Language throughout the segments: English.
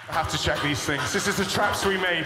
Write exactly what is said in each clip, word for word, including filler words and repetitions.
I have to check these things. This is the traps we made.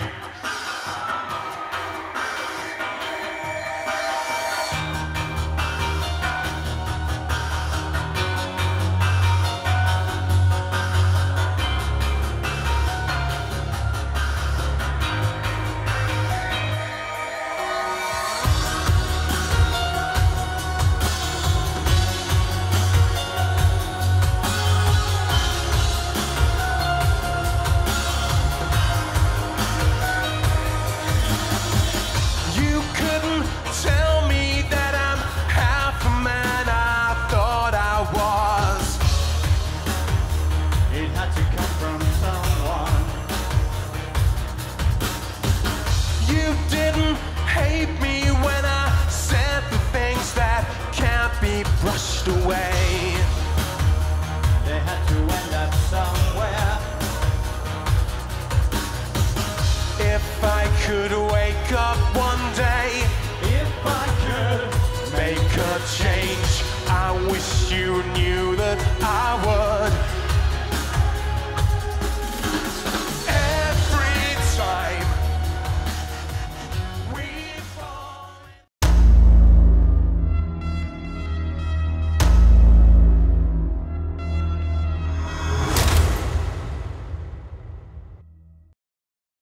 Brushed away. They had to end up somewhere. If I could